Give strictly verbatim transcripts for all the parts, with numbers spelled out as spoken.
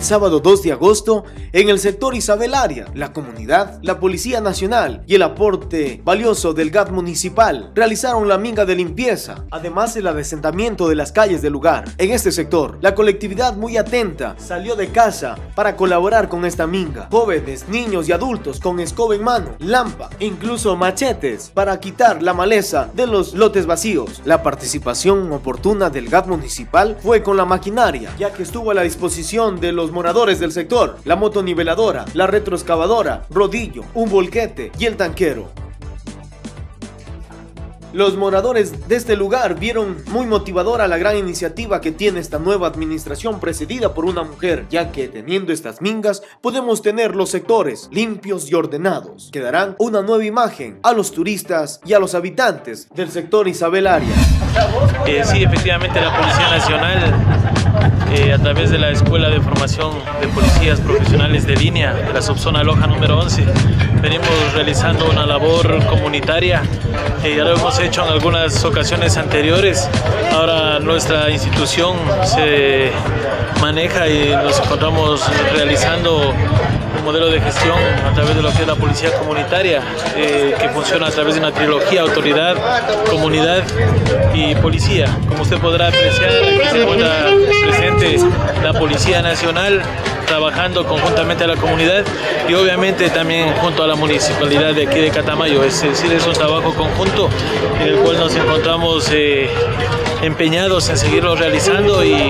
sábado dos de agosto, en el sector Isabel Aria, la comunidad, la Policía Nacional y el aporte valioso del G A T municipal realizaron la minga de limpieza, además del adesentamiento de las calles del lugar. En este sector, la colectividad muy atenta salió de casa para colaborar con esta minga. Jóvenes, niños y adultos con escoba en mano, lampa, incluso machetes para quitar la maleza de los lotes vacíos. La participación oportuna del G A T municipal fue con la maquinaria, ya que estuvo a la disposición de los moradores del sector, la motoniveladora, la retroexcavadora, rodillo, un volquete y el tanquero. Los moradores de este lugar vieron muy motivadora la gran iniciativa que tiene esta nueva administración presidida por una mujer, ya que teniendo estas mingas podemos tener los sectores limpios y ordenados, que darán una nueva imagen a los turistas y a los habitantes del sector Isabel Aria. Eh, sí, efectivamente la Policía Nacional, eh, a través de la Escuela de Formación de Policías Profesionales de Línea de la subzona Loja número once, venimos realizando una labor comunitaria. Eh, ya lo hemos hecho en algunas ocasiones anteriores. Ahora nuestra institución se maneja y nos encontramos realizando un modelo de gestión a través de lo que es la policía comunitaria, eh, que funciona a través de una trilogía: autoridad, comunidad y policía. Como usted podrá apreciar, aquí se encuentra presente la Policía Nacional trabajando conjuntamente a la comunidad y obviamente también junto a la municipalidad de aquí de Catamayo. Es decir, es un trabajo conjunto en el cual nos encontramos eh, empeñados en seguirlo realizando y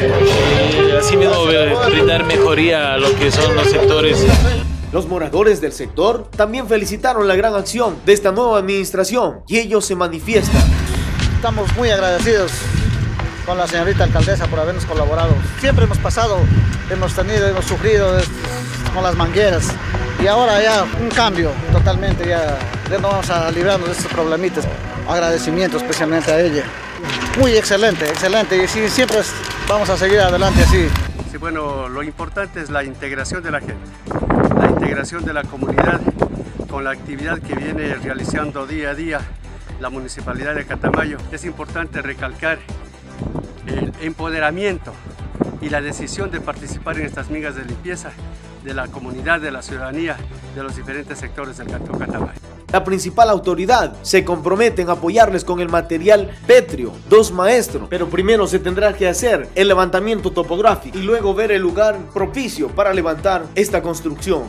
eh, así mismo brindar mejoría a lo que son los sectores. Los moradores del sector también felicitaron la gran acción de esta nueva administración y ellos se manifiestan. Estamos muy agradecidos con la señorita alcaldesa por habernos colaborado. Siempre hemos pasado, hemos tenido, hemos sufrido con las mangueras y ahora ya un cambio totalmente, ya, ya nos vamos a librarnos de estos problemitas. Agradecimiento especialmente a ella. Muy excelente, excelente y sí, siempre vamos a seguir adelante así. Sí, bueno, lo importante es la integración de la gente, la integración de la comunidad con la actividad que viene realizando día a día la Municipalidad de Catamayo. Es importante recalcar el empoderamiento y la decisión de participar en estas mingas de limpieza de la comunidad, de la ciudadanía, de los diferentes sectores del Cantón Catamayo. La principal autoridad se compromete en apoyarles con el material pétreo, dos maestros, pero primero se tendrá que hacer el levantamiento topográfico y luego ver el lugar propicio para levantar esta construcción.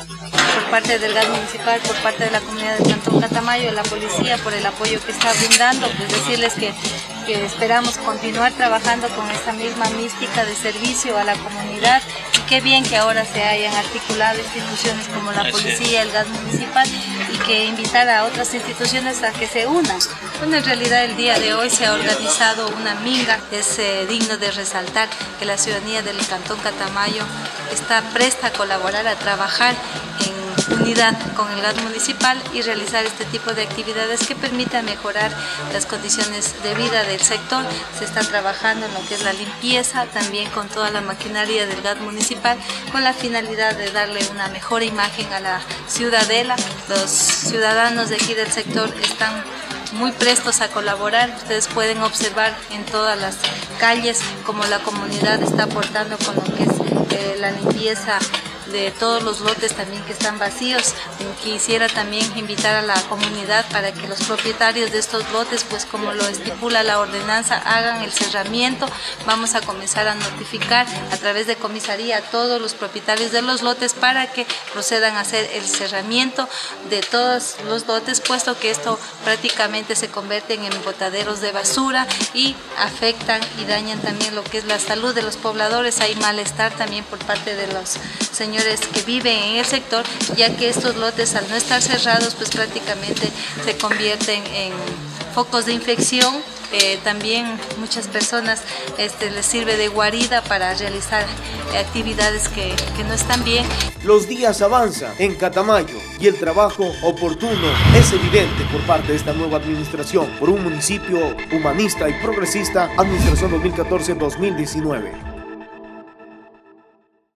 Por parte del G A T municipal, por parte de la comunidad del Cantón Catamayo, la policía por el apoyo que está brindando, pues decirles que, que esperamos continuar trabajando con esta misma mística de servicio a la comunidad y qué bien que ahora se hayan articulado instituciones como la policía, el G A T municipal y que invitar a otras instituciones a que se unan. Bueno, en realidad el día de hoy se ha organizado una minga. Es eh, digno de resaltar que la ciudadanía del Cantón Catamayo está presta a colaborar, a trabajar en unidad con el G A T municipal y realizar este tipo de actividades que permitan mejorar las condiciones de vida del sector. Se está trabajando en lo que es la limpieza, también con toda la maquinaria del G A T municipal, con la finalidad de darle una mejor imagen a la ciudadela. Los ciudadanos de aquí del sector están muy prestos a colaborar. Ustedes pueden observar en todas las calles cómo la comunidad está aportando con lo que es eh, la limpieza de todos los lotes también que están vacíos. Quisiera también invitar a la comunidad para que los propietarios de estos lotes, pues como lo estipula la ordenanza, hagan el cerramiento. Vamos a comenzar a notificar a través de comisaría a todos los propietarios de los lotes para que procedan a hacer el cerramiento de todos los lotes, puesto que esto prácticamente se convierten en botaderos de basura y afectan y dañan también lo que es la salud de los pobladores. Hay malestar también por parte de los señores que viven en el sector, ya que estos lotes al no estar cerrados pues prácticamente se convierten en focos de infección. Eh, también muchas personas este, les sirve de guarida para realizar actividades que, que no están bien. Los días avanzan en Catamayo y el trabajo oportuno es evidente por parte de esta nueva administración por un municipio humanista y progresista, administración dos mil catorce a dos mil diecinueve.